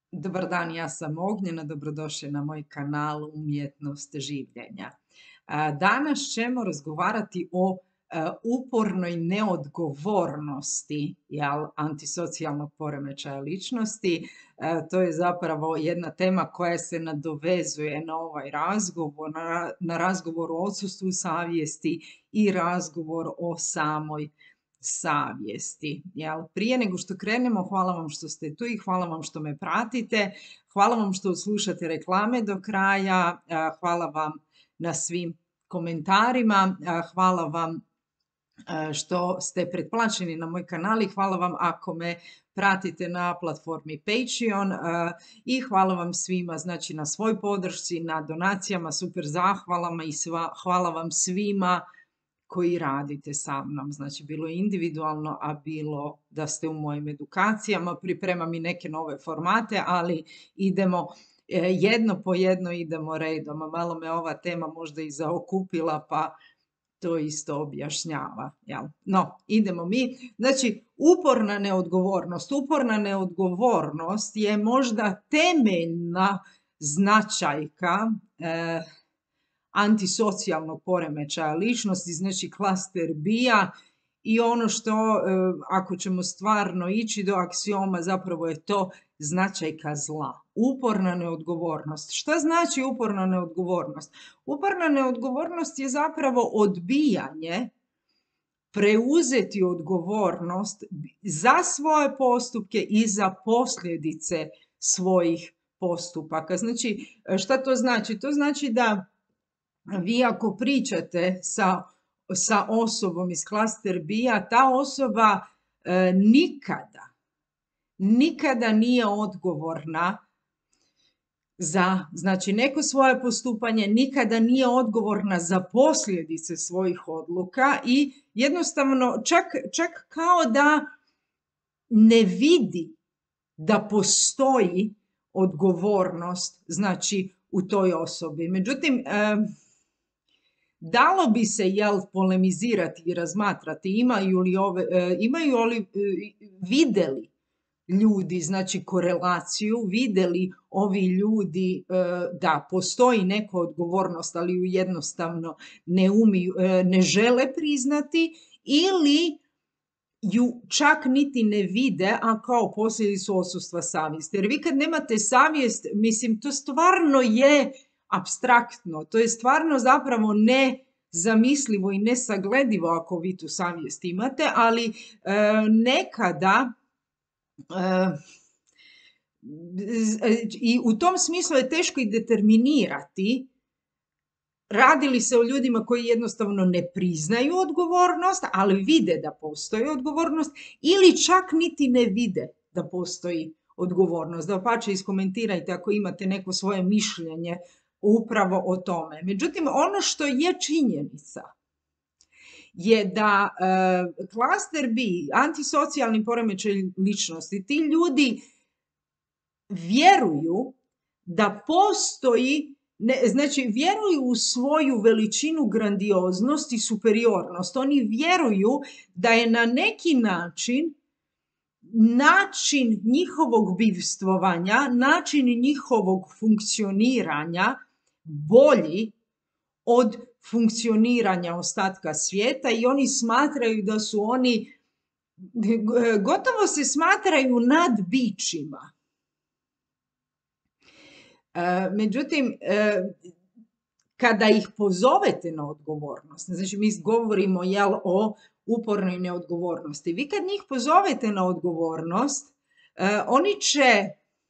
Dobar dan, ja sam Ognjena, dobrodošli na moj kanal Umjetnost življenja. Danas ćemo razgovarati o upornoj neodgovornosti antisocijalnog poremećaja ličnosti. To je zapravo jedna tema koja se nadovezuje na ovaj razgovor, na razgovor o odsustvu savjesti i razgovor o samoj savjesti. Prije nego što krenemo, hvala vam što ste tu i hvala vam što me pratite. Hvala vam što slušate reklame do kraja. Hvala vam na svim komentarima. Hvala vam što ste pretplaćeni na moj kanal i hvala vam ako me pratite na platformi Patreon i hvala vam svima znači na svoj podršci, na donacijama, super zahvalama i hvala vam svima koji radite sa mnom, znači bilo individualno, a bilo da ste u mojim edukacijama, pripremam i neke nove formate, ali idemo jedno po jedno, idemo redom. Malo me ova tema možda i zaokupila, pa to isto objašnjava. Jel? No, idemo mi. Znači, uporna neodgovornost je možda temeljna značajka antisocijalnog poremećaja ličnosti, znači klaster B-a i ono što, ako ćemo stvarno ići do aksioma, zapravo je to značajka zla. Uporna neodgovornost. Šta znači uporna neodgovornost? Uporna neodgovornost je zapravo odbijanje preuzeti odgovornost za svoje postupke i za posljedice svojih postupaka. Znači, šta to znači? To znači da vi ako pričate sa osobom iz klaster B-a, ta osoba nikada nije odgovorna za znači, neko svoje postupanje, nikada nije odgovorna za posljedice svojih odluka i jednostavno čak kao da ne vidi da postoji odgovornost znači, u toj osobi. Međutim, dalo bi se polemizirati i razmatrati imaju li videli ljudi znači korelaciju, videli ovi ljudi da postoji neka odgovornost, ali ju jednostavno ne žele priznati ili ju čak niti ne vide, a kao posljedicu odsustva savjesti. Jer vi kad nemate savjest, mislim, to stvarno je apstraktno, to je stvarno zapravo nezamislivo i nesagledivo ako vi tu savjest imate, ali nekada i u tom smislu je teško i determinirati radi li se o ljudima koji jednostavno ne priznaju odgovornost, ali vide da postoji odgovornost ili čak niti ne vide da postoji odgovornost. Dapače, iskomentirajte ako imate neko svoje mišljenje upravo o tome. Međutim, ono što je činjenica je da klaster B, antisocijalni poremećaj ličnosti, ti ljudi vjeruju da postoji, znači vjeruju u svoju veličinu, grandioznost i superiornost. Oni vjeruju da je na neki način njihovog bivstvovanja, način njihovog funkcioniranja bolji od funkcioniranja ostatka svijeta i oni smatraju da su oni, gotovo se smatraju nadbićima. Međutim, kada ih pozovete na odgovornost, znači mi govorimo o upornoj neodgovornosti, vi kad njih pozovete na odgovornost, oni će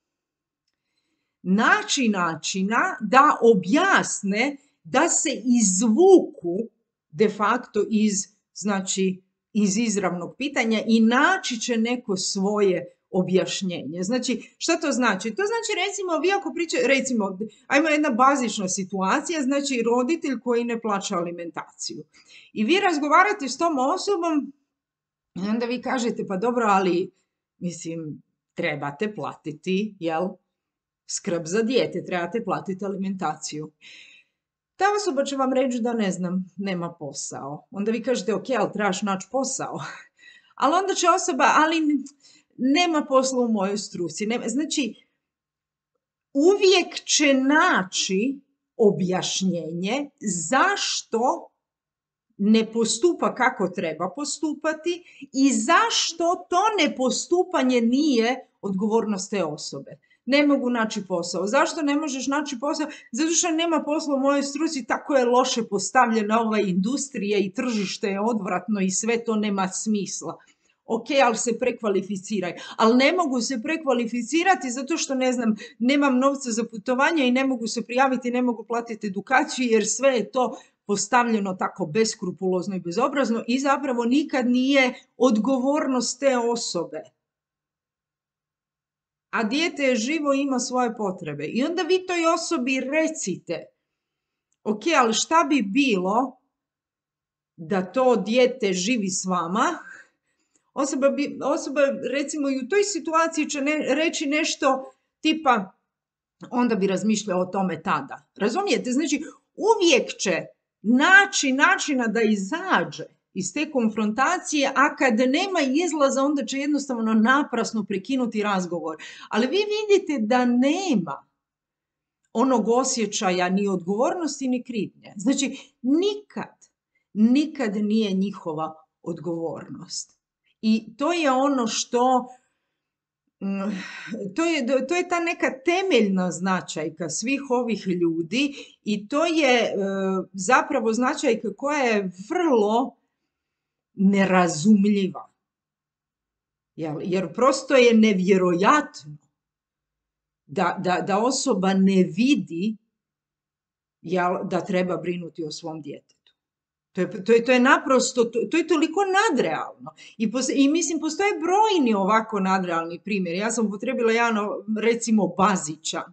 naći načina da objasne da se izvuku de facto iz izravnog pitanja i naći će neko svoje objašnjenje. Znači, šta to znači? To znači, recimo, vi ako recimo, ajmo jedna bazična situacija, znači roditelj koji ne plaća alimentaciju. I vi razgovarate s tom osobom i onda vi kažete, pa dobro, ali, mislim, trebate platiti, skrb za dijete, trebate platiti alimentaciju. Ta osoba će vam reći da, ne znam, nema posao. Onda vi kažete, ok, ali trebaš naći posao. Ali onda će osoba, ali nema posla u mojoj struci. Znači, uvijek će naći objašnjenje zašto ne postupa kako treba postupati i zašto to nepostupanje nije odgovornost te osobe. Ne mogu naći posao. Zašto ne možeš naći posao? Zato što nema posla u mojoj struci, tako je loše postavljena ova industrija i tržište je odvratno i sve to nema smisla. Ok, ali se prekvalificiraj. Ali ne mogu se prekvalificirati zato što, ne znam, nemam novca za putovanje i ne mogu se prijaviti, ne mogu platiti edukaciju jer sve je to postavljeno tako beskrupulozno i bezobrazno i zapravo nikad nije odgovornost te osobe. A dijete je živo i ima svoje potrebe. I onda vi toj osobi recite, ok, ali šta bi bilo da to dijete živi s vama? Osoba recimo i u toj situaciji će reći nešto tipa, onda bi razmišljao o tome tada. Razumijete? Znači, uvijek će naći načina da izađe iz te konfrontacije, a kad nema izlaza, onda će jednostavno naprasno prekinuti razgovor. Ali vi vidite da nema onog osjećaja ni odgovornosti ni krivnje. Znači, nikad nije njihova odgovornost. I to je ono što, to je ta neka temeljna značajka svih ovih ljudi i to je zapravo značajka koja je vrlo nerazumljiva. Jer prosto je nevjerojatno da osoba ne vidi da treba brinuti o svom djetetu. To je naprosto, to je toliko nadrealno. I mislim, postoje brojni ovako nadrealni primjeri. Ja sam upotrijebila jedan, recimo, bazičan.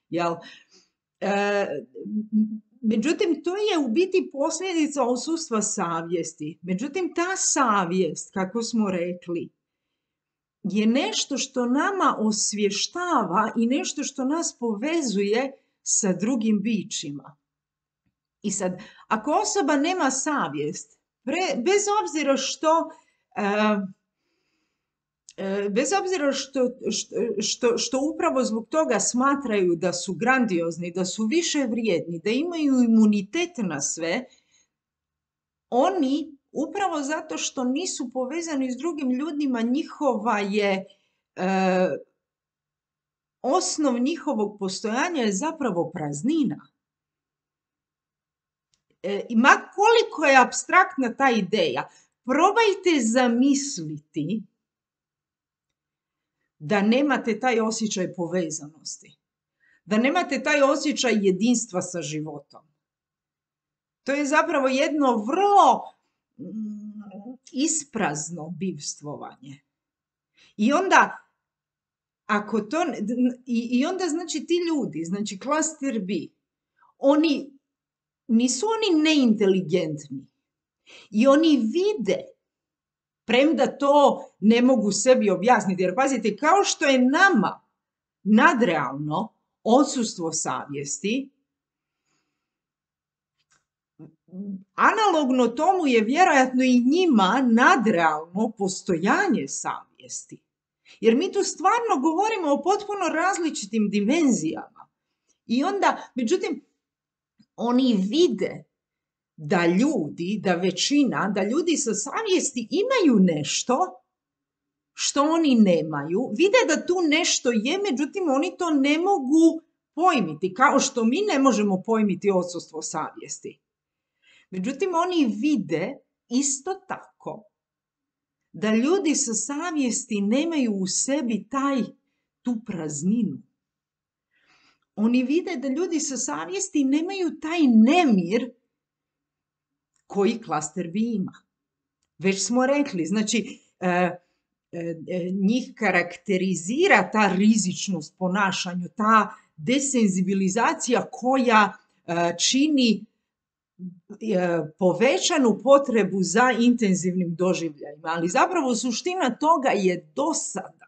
Međutim, to je u biti posljedica odsustva savjesti. Međutim, ta savjest, kako smo rekli, je nešto što nama osvještava i nešto što nas povezuje sa drugim bićima. I sad, ako osoba nema savjest, bez obzira što upravo zbog toga smatraju da su grandiozni, da su više vrijedni, da imaju imunitet na sve, oni, upravo zato što nisu povezani s drugim ljudima, njihova je, osnov njihovog postojanja je zapravo praznina. Ma koliko je apstraktna ta ideja, probajte zamisliti da nemate taj osjećaj povezanosti, da nemate taj osjećaj jedinstva sa životom. To je zapravo jedno vrlo isprazno bivstvovanje. I onda, onda znači ti ljudi, znači klaster B, nisu oni neinteligentni i oni vide, premda to ne mogu sebi objasniti, jer pazite, kao što je nama nadrealno odsustvo savjesti, analogno tomu je vjerojatno i njima nadrealno postojanje savjesti. Jer mi tu stvarno govorimo o potpuno različitim dimenzijama. I onda, međutim, oni vide da većina, da ljudi sa savjesti imaju nešto što oni nemaju, vide da tu nešto je, međutim oni to ne mogu pojmiti, kao što mi ne možemo pojmiti odsustvo savjesti. Međutim, oni vide isto tako da ljudi sa savjesti nemaju u sebi tu prazninu. Oni vide da ljudi sa savjesti nemaju taj nemir koji klaster B ima. Već smo rekli, znači, njih karakterizira ta rizičnost ponašanju, ta desenzibilizacija koja čini povećanu potrebu za intenzivnim doživljajima. Ali zapravo suština toga je dosada.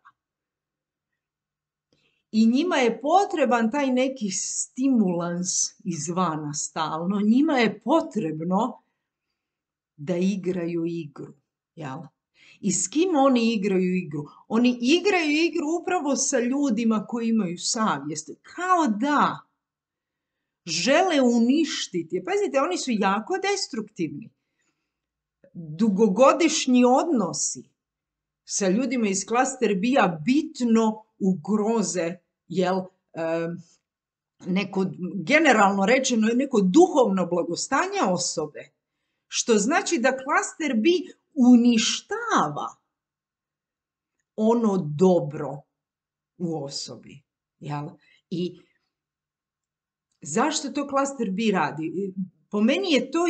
I njima je potreban taj neki stimulans izvana stalno. Njima je potrebno da igraju igru. Jel? I s kim oni igraju igru? Oni igraju igru upravo sa ljudima koji imaju savjest. Kao da žele uništiti. Pazite, oni su jako destruktivni. Dugogodišnji odnosi sa ljudima iz klaster B-a bitno ugroze, neko, generalno rečeno, neko duhovno blagostanje osobe. Što znači da klaster B uništava ono dobro u osobi. I zašto to klaster B radi? Po meni je to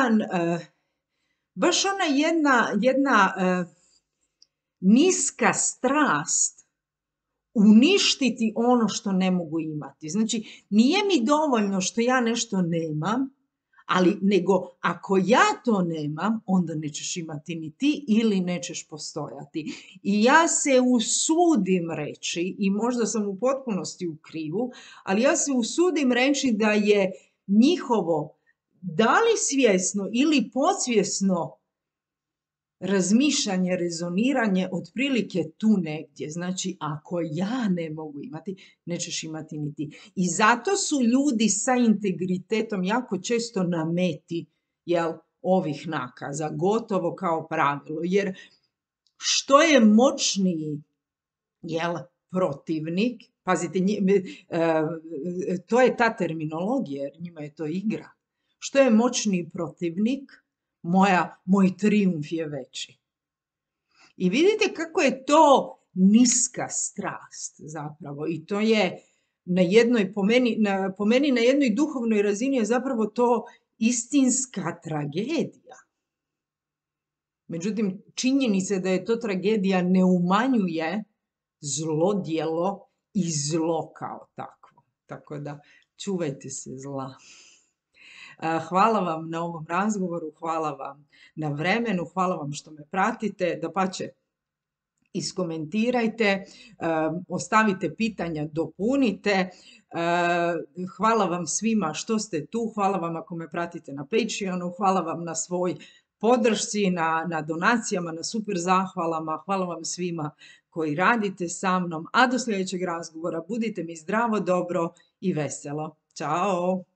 baš ona jedna niska strast uništiti ono što ne mogu imati. Znači, nije mi dovoljno što ja nešto nemam, nego ako ja to nemam, onda nećeš imati ni ti ili nećeš postojati. I ja se usudim reći, i možda sam u potpunosti u krivu, ali ja se usudim reći da je njihovo, da li svjesno ili podsvjesno razmišljanje, rezoniranje otprilike tu negdje. Znači, ako ja ne mogu imati, nećeš imati ni ti. I zato su ljudi sa integritetom jako često na meti ovih nakaza, gotovo kao pravilo. Jer što je moćniji protivnik, pazite, to je ta terminologija, jer njima je to igra. Što je moćniji protivnik, moj trijumf je veći. I vidite kako je to niska strast zapravo. I to je na jednoj, po meni na jednoj duhovnoj razini je zapravo to istinska tragedija. Međutim, činjenica da je to tragedija ne umanjuje zlodjelo i zlo kao takvo. Tako da čuvajte se zla. Hvala vam na ovom razgovoru, hvala vam na vremenu, hvala vam što me pratite, dapače, iskomentirajte, ostavite pitanja, dopunite. Hvala vam svima što ste tu, hvala vam ako me pratite na Patreonu, hvala vam na svoj podršci, na donacijama, na super zahvalama, hvala vam svima koji radite sa mnom, a do sljedećeg razgovora budite mi zdravo, dobro i veselo. Ćao!